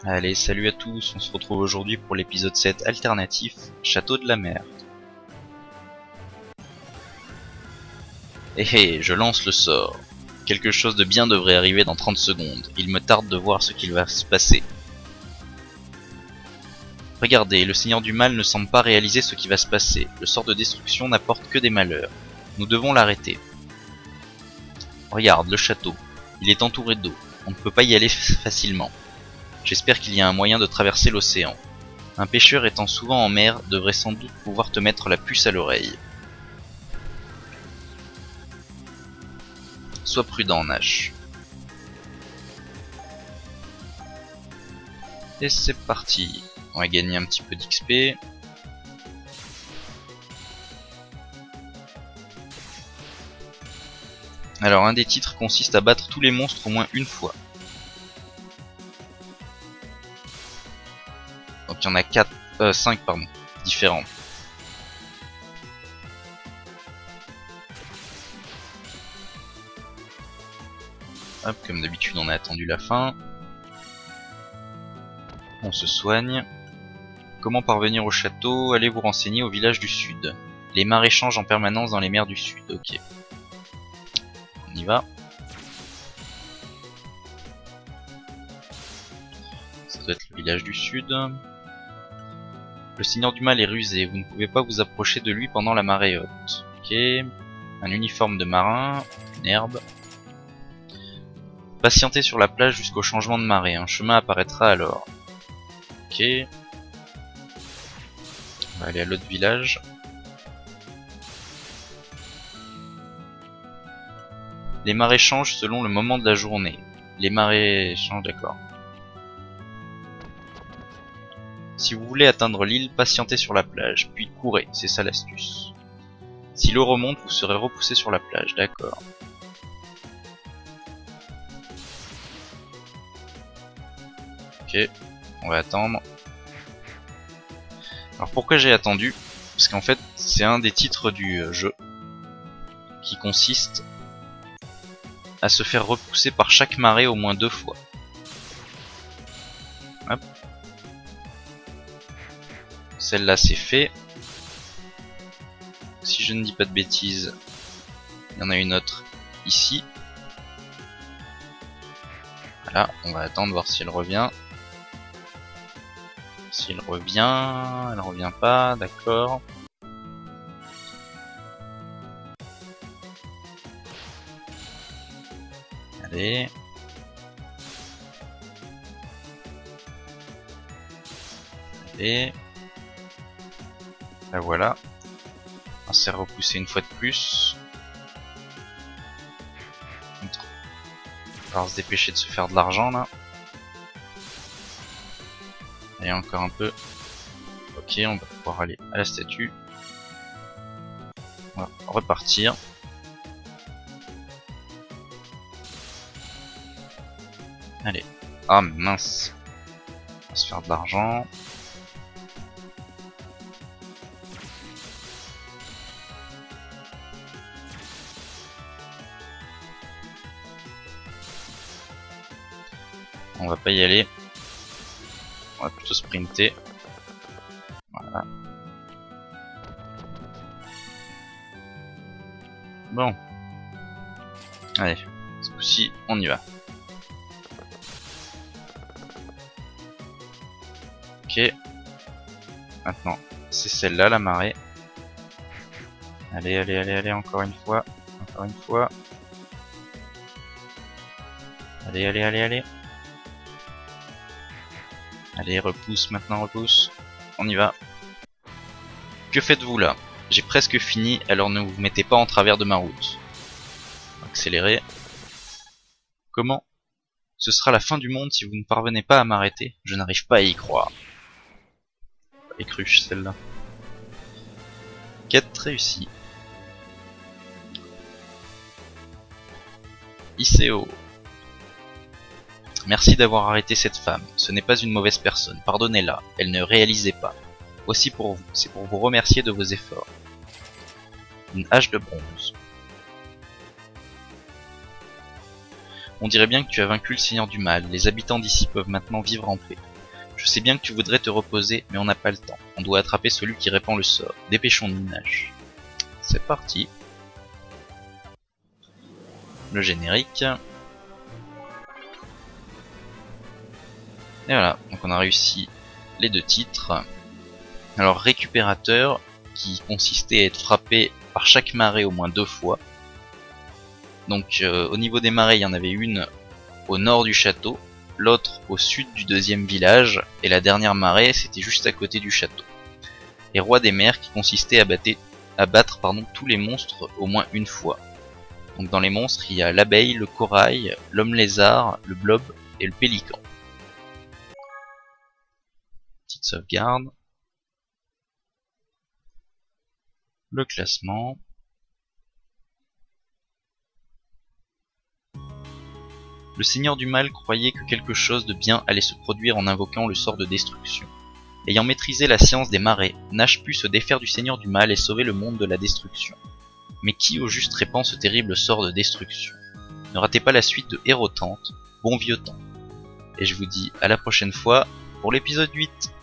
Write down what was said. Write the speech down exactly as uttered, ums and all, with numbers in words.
Allez, salut à tous, on se retrouve aujourd'hui pour l'épisode sept alternatif, Château de la Mer. Eh hé, je lance le sort. Quelque chose de bien devrait arriver dans trente secondes, il me tarde de voir ce qu'il va se passer. Regardez, le Seigneur du Mal ne semble pas réaliser ce qui va se passer, le sort de destruction n'apporte que des malheurs. Nous devons l'arrêter. Regarde, le château, il est entouré d'eau, on ne peut pas y aller facilement. J'espère qu'il y a un moyen de traverser l'océan. Un pêcheur étant souvent en mer devrait sans doute pouvoir te mettre la puce à l'oreille. Sois prudent, Nash. Et c'est parti. On va gagner un petit peu d'X P. Alors, un des titres consiste à battre tous les monstres au moins une fois. Donc il y en a quatre, euh, cinq pardon, différents. Hop, comme d'habitude on a attendu la fin. On se soigne. Comment parvenir au château? Allez vous renseigner au village du sud. Les marées changent en permanence dans les mers du sud, ok. On y va. Ça doit être le village du sud. Le Seigneur du Mal est rusé, vous ne pouvez pas vous approcher de lui pendant la marée haute. Ok. Un uniforme de marin, une herbe. Patientez sur la plage jusqu'au changement de marée, un chemin apparaîtra alors. Ok. On va aller à l'autre village. Les marées changent selon le moment de la journée. Les marées changent, d'accord. Si vous voulez atteindre l'île, patientez sur la plage, puis courez, c'est ça l'astuce. Si l'eau remonte, vous serez repoussé sur la plage, d'accord. Ok, on va attendre. Alors pourquoi j'ai attendu? Parce qu'en fait, c'est un des titres du jeu qui consiste à se faire repousser par chaque marée au moins deux fois. Hop. Celle-là c'est fait. Si je ne dis pas de bêtises, il y en a une autre ici. Voilà, on va attendre voir si elle revient. Si elle revient, elle revient pas, d'accord. Allez. Allez. La voilà. On s'est repoussé une fois de plus. On va se dépêcher de se faire de l'argent là. Et encore un peu. Ok, on va pouvoir aller à la statue. On va repartir. Allez. Ah mince. On va se faire de l'argent. On va pas y aller. On va plutôt sprinter. Voilà. Bon. Allez, ce coup-ci, on y va. Ok. Maintenant, c'est celle-là, la marée. Allez, allez, allez, allez, encore une fois. Encore une fois. Allez, allez, allez, allez. Allez, repousse maintenant, repousse. On y va. Que faites-vous là? J'ai presque fini, alors ne vous mettez pas en travers de ma route. Accélérez. Comment? Ce sera la fin du monde si vous ne parvenez pas à m'arrêter. Je n'arrive pas à y croire. Les cruches, celle-là. Quête réussie. I C O. Merci d'avoir arrêté cette femme, ce n'est pas une mauvaise personne, pardonnez-la, elle ne réalisait pas. Voici pour vous, c'est pour vous remercier de vos efforts. Une hache de bronze. On dirait bien que tu as vaincu le Seigneur du Mal, les habitants d'ici peuvent maintenant vivre en paix. Je sais bien que tu voudrais te reposer, mais on n'a pas le temps. On doit attraper celui qui répand le sort. Dépêchons-nous, Nash. C'est parti. Le générique. Et voilà, donc on a réussi les deux titres. Alors récupérateur, qui consistait à être frappé par chaque marée au moins deux fois. Donc euh, au niveau des marées, il y en avait une au nord du château, l'autre au sud du deuxième village, et la dernière marée c'était juste à côté du château. Et roi des mers, qui consistait à, battre, à battre pardon, tous les monstres au moins une fois. Donc dans les monstres, il y a l'abeille, le corail, l'homme lézard, le blob et le pélican. Petite sauvegarde. Le classement. Le seigneur du mal croyait que quelque chose de bien allait se produire en invoquant le sort de destruction. Ayant maîtrisé la science des marées, Nash put se défaire du seigneur du mal et sauver le monde de la destruction. Mais qui au juste répand ce terrible sort de destruction? Ne ratez pas la suite de Hérotante, bon vieux temps. Et je vous dis à la prochaine fois pour l'épisode huit.